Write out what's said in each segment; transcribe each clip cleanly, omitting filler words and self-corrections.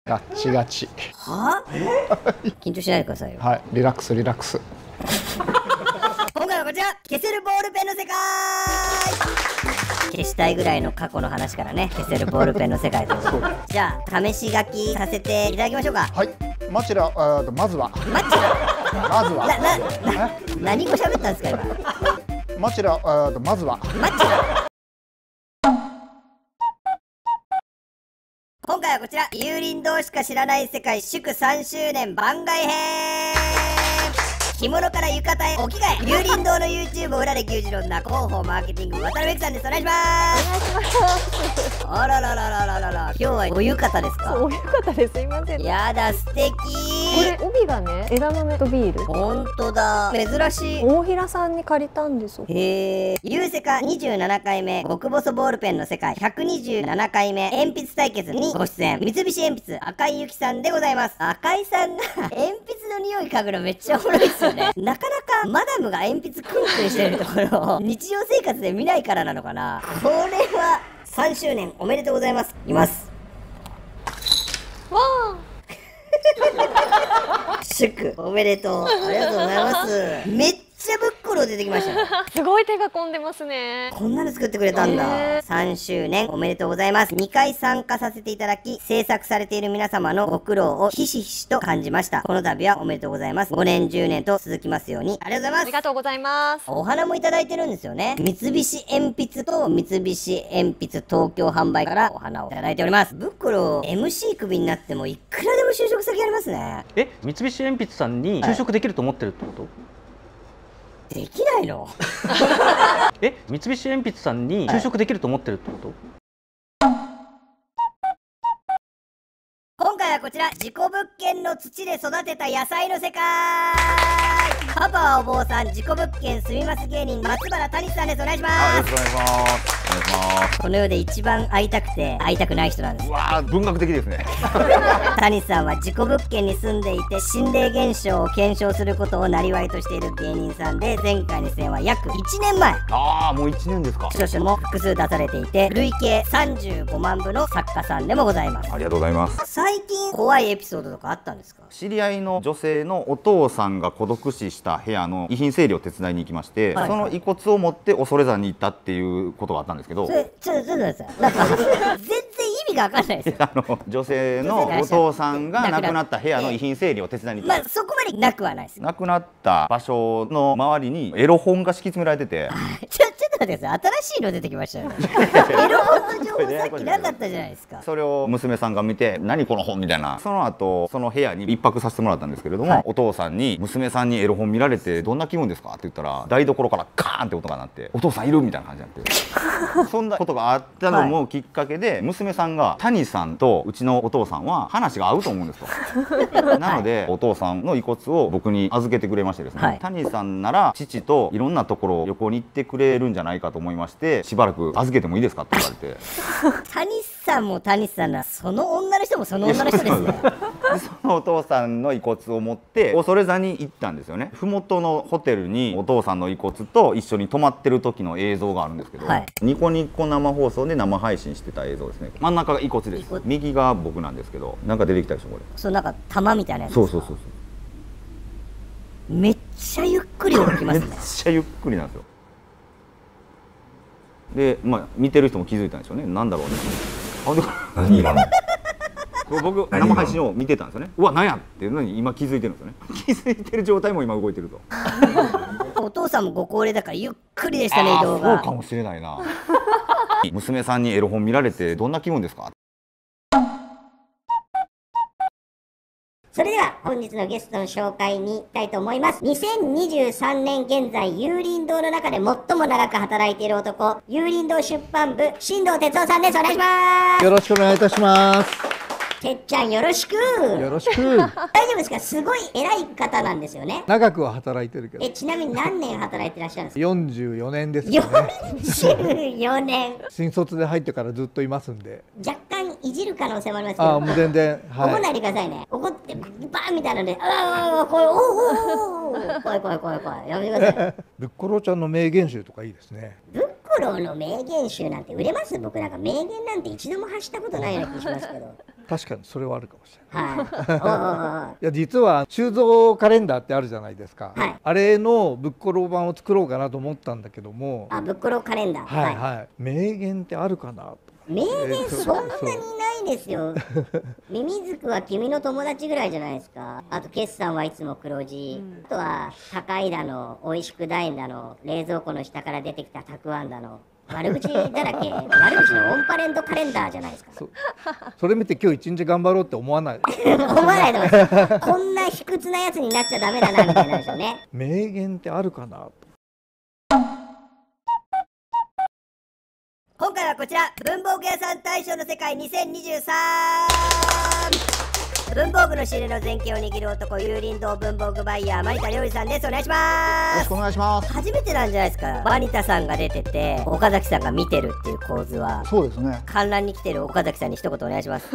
ガッチガチ。 は緊張しないでくださいよ。 はい、リラックスリラックス。 今回はこちら、消せるボールペンの世界。消したいぐらいの過去の話からね、消せるボールペンの世界ということで。じゃあ試し書きさせていただきましょうか。 はい、マチラ、まずはマッチラまずは何語喋ったんですか今。 マチラ、まずはマッチラ。今回はこちら、有林堂しか知らない世界祝3周年番外編。着物から浴衣へお着替え、有林堂の YouTube を裏で牛耳る女、広報マーケティング渡辺さんです。お願いします。あららららららら、今日はお浴衣ですか。 お浴衣です。すいません。 やだ、素敵。 これ帯がね、枝豆とビール。 ほんとだ、珍しい。 大平さんに借りたんですよ。 へえ。ゆうせか27回目極細ボールペンの世界127回目鉛筆対決にご出演、三菱鉛筆赤井由紀さんでございます。赤井さんが鉛筆の匂い嗅ぐのめっちゃおもろいですよね。なかなかマダムが鉛筆クンクンしてるところを日常生活で見ないからなのかな。これは3周年おめでとうございます。いきます。 わ祝おめでとう、ありがとうございます。めっちゃぶっころ出てきましたね。 あ、すごい手が込んでますね。 こんなの作ってくれたんだ。3周年おめでとうございます。2回参加させていただき、制作されている皆様のご苦労をひしひしと感じました。この度はおめでとうございます。5年10年と続きますように。ありがとうございます。 ありがとうございます。 お花もいただいてるんですよね。三菱鉛筆と三菱鉛筆東京販売からお花をいただいております。ぶっころ MC クビになってもいくらでも就職先ありますね。 三菱鉛筆さんに就職できると思ってるってこと、 できないの？ 三菱鉛筆さんに就職できると思ってるってこと、 今回はこちら、自己物件の土で育てた野菜の世界。パパはお坊さん、自己物件住みます芸人松原谷さんです。お願いします。 よろしくお願いします。お願いします。 この世で一番会いたくて会いたくない人なんです。 うわー、文学的ですね。 谷さんは自己物件に住んでいて心霊現象を検証することを生りとしている芸人さんで、前回の出演は約1年前。 ああ、もう1年ですか。 著書も複数出されていて、累計35万部の作家さんでもございます。 ありがとうございます。 最近怖いエピソードとかあったんですか？ 知り合いの女性のお父さんが孤独死した部屋の遺品整理を手伝いに行きまして、 はい、 その遺骨を持って恐山に行ったっていうことがあったんですけど、 ちょっと待ってください。なんか全然意味が分かんないですよ。 女性のお父さんが亡くなった部屋の遺品整理を手伝いに行った。 まあそこまでなくはないです。 亡くなった場所の周りにエロ本が敷き詰められててちょっと待ってください。新しいの出てきましたよね。エロ本の情報さっきなかったじゃないですか。 それを娘さんが見て、何この本みたいな。その後その部屋に一泊させてもらったんですけれども、はい、お父さんに娘さんにエロ本見られてどんな気分ですかって言ったら、台所からカーンって音が鳴って、お父さんいるみたいな感じになってそんなことがあったのもきっかけで、娘さんが谷さんとうちのお父さんは話が合うと思うんですとなのでお父さんの遺骨を僕に預けてくれましてですね、はい、谷さんなら父といろんなところを旅行に行ってくれるんじゃないかと思いまして、しばらく預けてもいいですかって言われて谷さんも谷さんなら、その女の人もその女の人ですね。 でそのお父さんの遺骨を持って恐山に行ったんですよね。麓のホテルにお父さんの遺骨と一緒に泊まってる時の映像があるんですけど、はい、ニコニコ生放送で生配信してた映像ですね。真ん中が遺骨です。右が僕なんですけど、なんか出てきたでしょこれ。 そう、なんか玉みたいなやつ。 そうそうそうそう。 めっちゃゆっくり動きますね。 めっちゃゆっくりなんですよ。で、まあ見てる人も気づいたんでしょうね。なんだろうね。何今の僕生配信を見てたんですよね。うわ、なんやっていうのに今気づいてるんですよね。気づいてる状態も今動いてると。 お父さんもご高齢だからゆっくりでしたね、移動が。 そうかもしれないな。娘さんにエロ本見られてどんな気分ですか？ それでは本日のゲストの紹介に行きたいと思います。2023年現在、有林堂の中で最も長く働いている男、有林堂出版部、新藤哲夫さんです。お願いします。 よろしくお願いいたします。 てっちゃんよろしく。 よろしく。 大丈夫ですか？すごい偉い方なんですよね。 長くは働いてるけど。 ちなみに何年働いてらっしゃるんですか ？44年ですかね。 44年。 新卒で入ってからずっといますんで。 若干いじる可能性もありますけど。 もう全然。 はい、怒らないでくださいね。怒ってバーンみたいなので、怖い、怖い怖い怖い怖い、やめてください。 ぶっころちゃんの名言集とかいいですね。 ぶっころの名言集なんて売れます？僕なんか名言なんて一度も発したことないような気しますけど。 確かにそれはあるかもしれない。 はい。 いや実は収蔵カレンダーってあるじゃないですか、 はいあれのブックロー版を作ろうかなと思ったんだけども、 あ、ブックローカレンダー。 はいはい、名言ってあるかなと。 名言そんなにそうないですよ。ミミズクは君の友達ぐらいじゃないですか。あと決算はいつも黒字、あとは高いだの美味しく大だの冷蔵庫の下から出てきたたくあんだの悪口だらけ。悪口のオンパレントカレンダーじゃないですか。 それ見て今日一日頑張ろうって思わない。 思わないでますこんな卑屈なやつになっちゃダメだなみたいになるでしょうね。 名言ってあるかなと。 今回はこちら文房具屋さん大賞の世界2023。文房具の仕入れの全権を握る男、有林堂文房具バイヤー、マニタ料理さんです。お願いします。 よろしくお願いします。 初めてなんじゃないですか。マニタさんが出てて岡崎さんが見てるっていう構図は。 そうですね。 観覧に来てる岡崎さんに一言お願いします。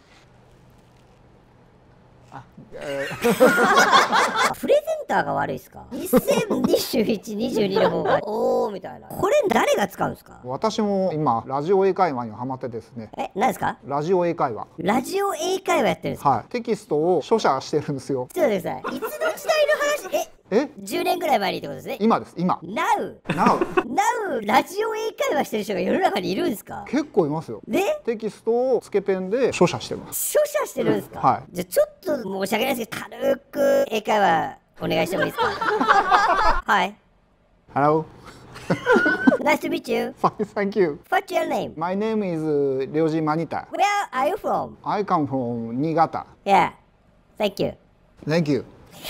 プレゼンターが悪いっすか。2021、22の方がおーみたいな。これ誰が使うんですか。 私も今ラジオ英会話にハマってですね。 何ですか。 ラジオ英会話。 ラジオ英会話やってるんですか。 はい。テキストを書写してるんですよ。 ちょっと待ってください。いつの時代の話。10年ぐらい前にってことですね。 今です。今。 Now ラジオ英会話してる人が世の中にいるんですか。 結構いますよ。 でテキストをつけペンで書写してます。 書写してるんですか。 はい。 じゃあちょっと申し訳ないですけど軽く英会話お願いしてもいいですか。はい。 Hello. Nice to meet you. Thank you. What's your name? My name is Ryoji Manita. Where are you from? I come from Niigata. Yeah. Thank you. Thank you.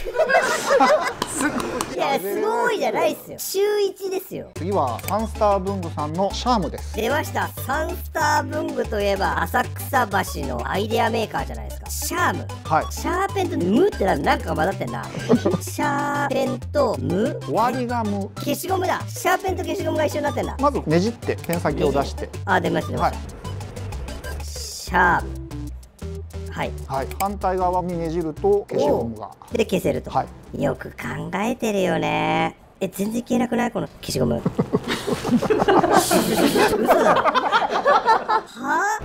いやすごいじゃないっすよ。週1ですよ。 次はサンスター文具さんのシャームです。 出ました。サンスター文具といえば浅草橋のアイデアメーカーじゃないですか。シャーム。 はい。 シャーペンとムってなんかが混ざってんな。シャーペンとム。 終わりが無。 消しゴムだ。シャーペンと消しゴムが一緒になってんな。 まずねじってペン先を出して。 あ、出ました出ました。シャーム。はい、 はい、反対側にねじると消しゴムがで消せると、はい、よく考えてるよね。全然消えなくないこの消しゴム。嘘だろ。は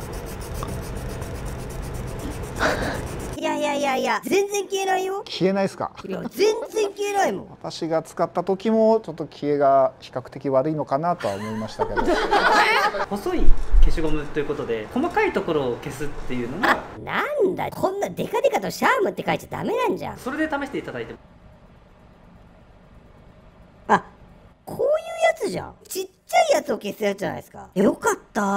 あ、いや全然消えないよ。 消えないですか。 いや全然消えないもん。 私が使った時もちょっと消えが比較的悪いのかなとは思いましたけど。 細い消しゴムということで細かいところを消すっていうのが。 なんだこんなデカデカとシャームって書いちゃダメなんじゃん。 それで試していただいて。 あ、こういうやつじゃん。ちっちゃいやつを消すやつじゃないですか。よかった。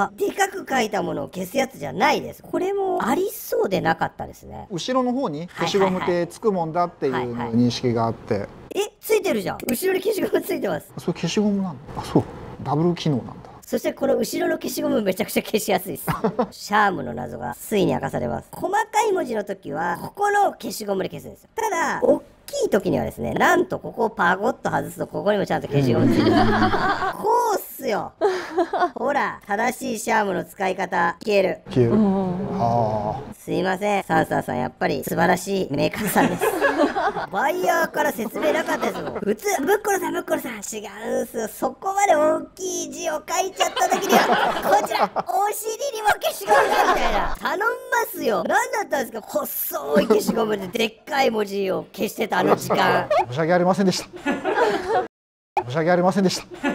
でかく書いたものを消すやつじゃないです。これもありそうでなかったですね。 後ろの方に消しゴムってつくもんだっていう認識があって。 ついてるじゃん。後ろに消しゴムついてます。 それ消しゴムなんだ。あ、そう。ダブル機能なんだ。 そしてこの後ろの消しゴムめちゃくちゃ消しやすいです。シャームの謎がついに明かされます。細かい文字の時はここの消しゴムで消すんですよ。ただ大きい時にはですね、なんとここをパコッと外すとここにもちゃんと消しゴムついてる。こうっすよ。ほら正しいシャームの使い方。消える。 消える。はあ。すいません、サンサーさんやっぱり素晴らしいメーカーさんです。バイヤーから説明なかったですもん。普通ブッコロさん違うんすよ。そこまで大きい字を書いちゃった時にはこちらお尻にも消しゴムがみたいな頼みますよ。何だったんですか細い消しゴムででっかい文字を消してたあの時間。 申し訳ありませんでした。申し訳ありませんでした。